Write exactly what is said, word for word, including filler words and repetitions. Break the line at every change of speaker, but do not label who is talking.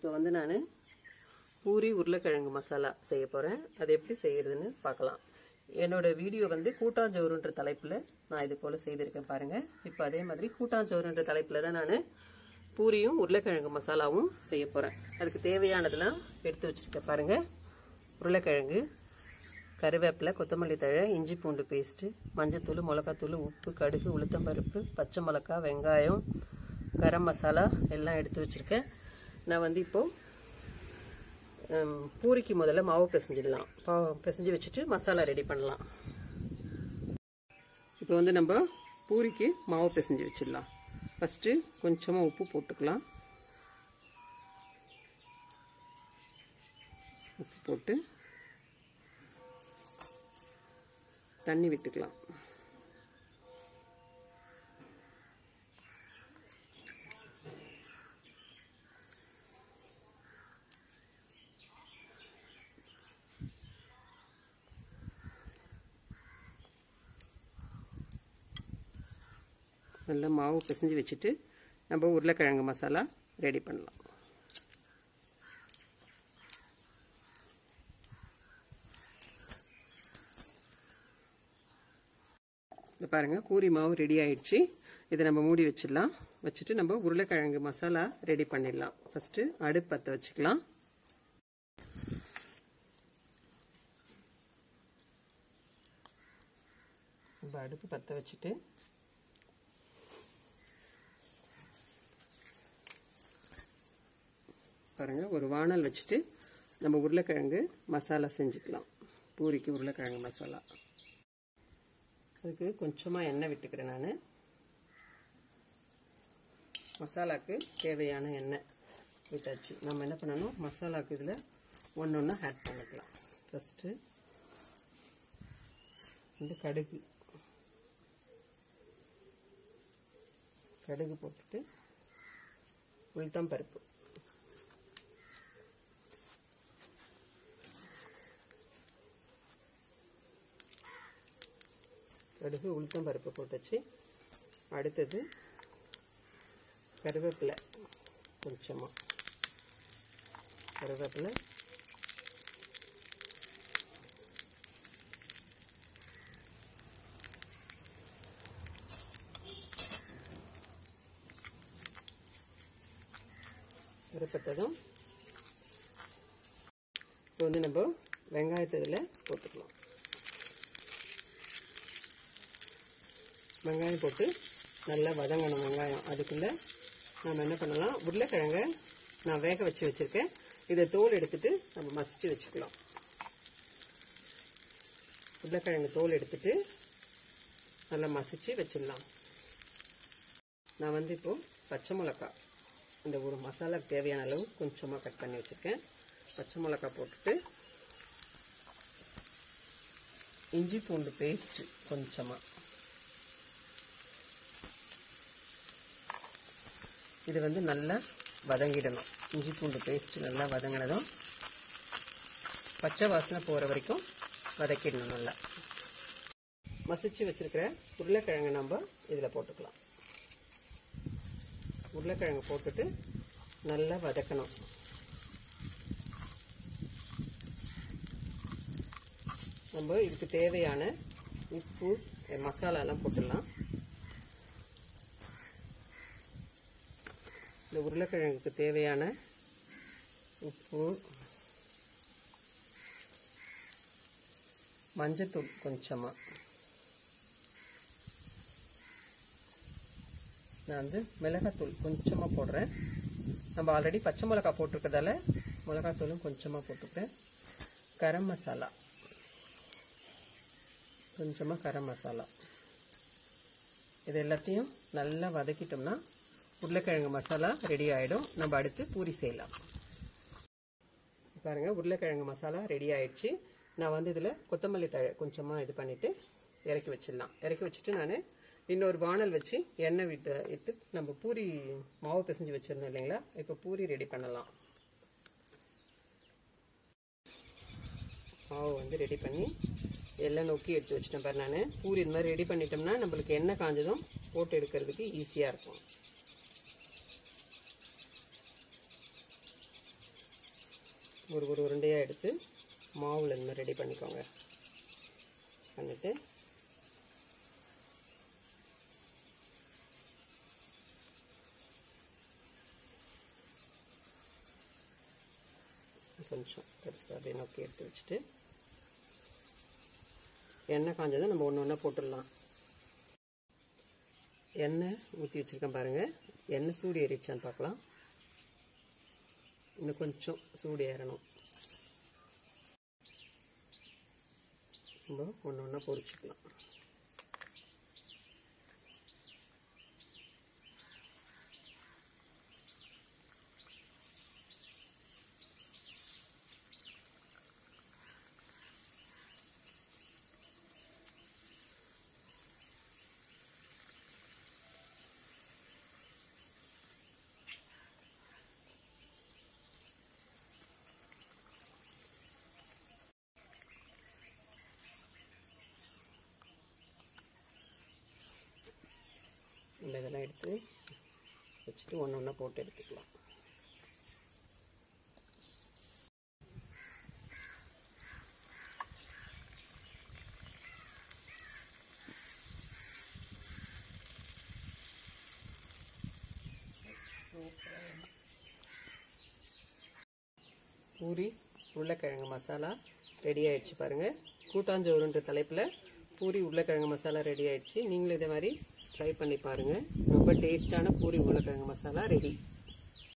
இப்போ வந்து நான் பூரி உருளைக்கிழங்கு மசாலா செய்ய போகிறேன். அது எப்படி செய்யறதுன்னு பார்க்கலாம். என்னோட வீடியோ வந்து கூட்டாஞ்சோறுன்ற தலைப்பில் நான் இது போல் செய்திருக்கேன் பாருங்கள். இப்போ அதே மாதிரி கூட்டாஞ்சோறுன்ற தலைப்பில் தான் நான் பூரியும் உருளைக்கிழங்கு மசாலாவும் செய்ய போகிறேன். அதுக்கு தேவையானதெல்லாம் எடுத்து வச்சுருக்கேன் பாருங்கள். உருளைக்கிழங்கு, கருவேப்பிலை, கொத்தமல்லி தழை, இஞ்சி பூண்டு பேஸ்ட்டு, மஞ்சத்தூள், மிளகாத்தூள், உப்பு, கடுகு, உளுத்தம்பருப்பு, பச்சை மிளகா, வெங்காயம், கரம் மசாலா எல்லாம் எடுத்து வச்சுருக்கேன். நான் வந்து இப்போது பூரிக்கு முதல்ல மாவு பிசைஞ்சிடலாம். பிசைஞ்சு வச்சுட்டு மசாலா ரெடி பண்ணலாம். இப்போ வந்து நம்ம பூரிக்கு மாவு பிசைஞ்சு வச்சிடலாம். ஃபஸ்ட்டு கொஞ்சமாக உப்பு போட்டுக்கலாம். உப்பு போட்டு தண்ணி விட்டுக்கலாம். நல்லா மாவு பிசைஞ்சு வச்சுட்டு நம்ம உருளைக்கிழங்கு மசாலா ரெடி பண்ணலாம். இப்போ பாருங்கள், பூரி மாவு ரெடி ஆயிடுச்சு. இதை நம்ம மூடி வச்சிடலாம். வச்சுட்டு நம்ம உருளைக்கிழங்கு மசாலா ரெடி பண்ணிடலாம். ஃபஸ்ட்டு அடுப்பு பற்ற வச்சுக்கலாம். நம்ம அடுப்பு பற்ற வச்சுட்டு பாருங்க, ஒரு வானல் வச்சுட்டு நம்ம உருளைக்கிழங்கு மசாலா செஞ்சுக்கலாம். பூரிக்கு உருளைக்கிழங்கு மசாலா. அதுக்கு கொஞ்சமாக எண்ணெய் விட்டுக்கிறேன். நான் மசாலாவுக்கு தேவையான எண்ணெய் விட்டாச்சு. நம்ம என்ன பண்ணணும், மசாலாவுக்கு இதில் ஒன்று ஒன்றா ஆட் பண்ணிக்கலாம். ஃபஸ்ட்டு இந்த கடுகு கடுகு போட்டுட்டு உளுத்தம் பருப்பு, கடுகு உளுத்தம் பருப்பு போட்டுச்சு. அடுத்தது கருவேப்பிலை, கொஞ்சமாக கருவேப்பிலை, கருப்பட்டதும் இப்போ வந்து நம்ம வெங்காயத்தை இதில் போட்டுக்கலாம். வெங்காயம் போட்டு நல்லா வதங்கணும். வெங்காயம் அதுக்குள்ளே நம்ம என்ன பண்ணலாம், உருளைக்கிழங்கை நான் வேக வச்சு வச்சுருக்கேன். இதை தோல் எடுத்துட்டு நம்ம மசிச்சு வச்சுக்கலாம். உருளைக்கிழங்கு தோல் எடுத்துட்டு நல்லா மசிச்சு வச்சிடலாம். நான் வந்து இப்போது பச்சை மிளகா இந்த ஒரு மசாலாவுக்கு தேவையான அளவு கொஞ்சமாக கட் பண்ணி வச்சுருக்கேன். பச்சை மிளகா போட்டுட்டு இஞ்சி பூண்டு பேஸ்ட் கொஞ்சமாக, இது வந்து நல்லா வதங்கிடணும். இஞ்சி பூண்டு பேஸ்ட் நல்லா வதங்கினதும் பச்சை வாசனை போகிற வரைக்கும் வதக்கிடணும். நல்லா மசிச்சு வச்சிருக்கிற உருளைக்கிழங்கு நம்ம இதில் போட்டுக்கலாம். உருளைக்கிழங்கு போட்டுட்டு நல்லா வதக்கணும். நம்ம இதுக்கு தேவையான உப்பு, மசாலாலாம் போட்டுடலாம். இந்த உருளைக்கிழங்குக்கு தேவையான உப்பு, மஞ்சத்தூள் கொஞ்சமாக, நான் வந்து மிளகாத்தூள் கொஞ்சமாக போடுறேன். நம்ம ஆல்ரெடி பச்சை மிளகா போட்டிருக்கிறதால மிளகாத்தூளும் கொஞ்சமாக போட்டுக்கிறேன். கரம் மசாலா கொஞ்சமாக, கரம் மசாலா. இது எல்லாத்தையும் நல்லா வதக்கிட்டோம்னா உருளைக்கிழங்கு மசாலா ரெடி ஆகிடும். நம்ம அடுத்து பூரி செய்யலாம். பாருங்கள், உருளைக்கிழங்கு மசாலா ரெடி ஆயிடுச்சு. நான் வந்து இதில் கொத்தமல்லி தழை கொஞ்சமாக இது பண்ணிவிட்டு இறக்கி வச்சிடலாம். இறக்கி வச்சுட்டு நான் இன்னொரு வானல் வச்சு எண்ணெய் விட்டு இட்டு நம்ம பூரி மாவு பிசைஞ்சு வச்சுருந்தோம் இல்லைங்களா, இப்போ பூரி ரெடி பண்ணலாம். மாவு வந்து ரெடி பண்ணி எல்லாம் நோக்கி எடுத்து வச்சிட்டேன் பாரு. நான் பூரி இது மாதிரி ரெடி பண்ணிட்டோம்னா நம்மளுக்கு எண்ணெய் காஞ்சதும் போட்டு எடுக்கிறதுக்கு ஈஸியாக இருக்கும். ஒரு ஒரு உருண்டையாக எடுத்து மாவில் இந்த மாதிரி ரெடி பண்ணிக்கோங்க. பண்ணிவிட்டு கொஞ்சம் பெருசாக அப்படியே நோக்கி எடுத்து வச்சுட்டு எண்ணெய் காஞ்சதை நம்ம ஒன்று ஒன்றா போட்டுடலாம். எண்ணெய் ஊற்றி வச்சுருக்கேன் பாருங்கள். எண்ணெய் சூடு ஏறிடுச்சான்னு பார்க்கலாம். இன்னும் கொஞ்சம் சூடு ஏறணும். நம்ம ஒன்று ஒன்றா பொரிச்சுக்கலாம். இந்த இதெல்லாம் எடுத்து வச்சுட்டு ஒன்று ஒன்றா போட்டு எடுத்துக்கலாம். பூரி உருளைக்கிழங்கு மசாலா ரெடி ஆயிடுச்சு பாருங்கள். கூட்டாஞ்சோறுன்ற தலைப்பில் பூரி உருளைக்கிழங்கு மசாலா ரெடி ஆயிடுச்சு. நீங்களும் இதே மாதிரி ட்ரை பண்ணி பாருங்கள். ரொம்ப டேஸ்டான பூரி உருளைக்கிழங்கு மசாலா ரெடி.